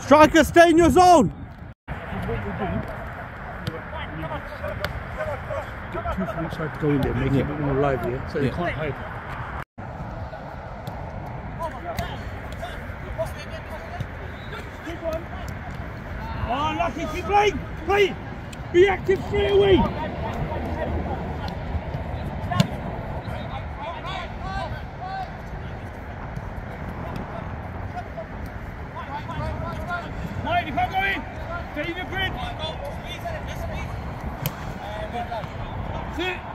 Striker, stay in your zone. Get two from each side to go in there, make it a bit more lively, yeah? So you can't hide. Oh, lucky, keep playing! Play! Be active straight away! Mike, you can't go in! Stay in your grid! Sit!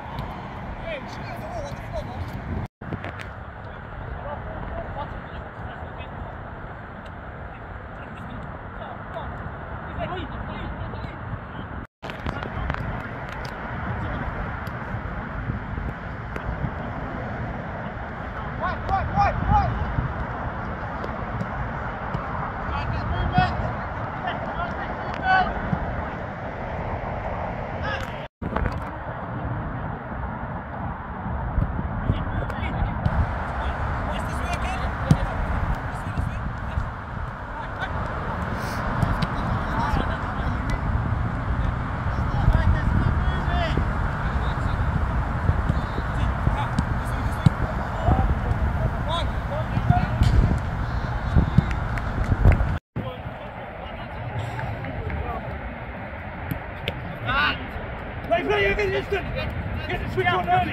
Play, get the instant! Get the switch on early!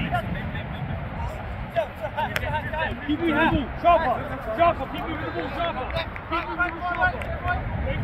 Keep moving the ball, sharper! Sharper, keep moving the ball, sharper! Keep moving the ball, sharper!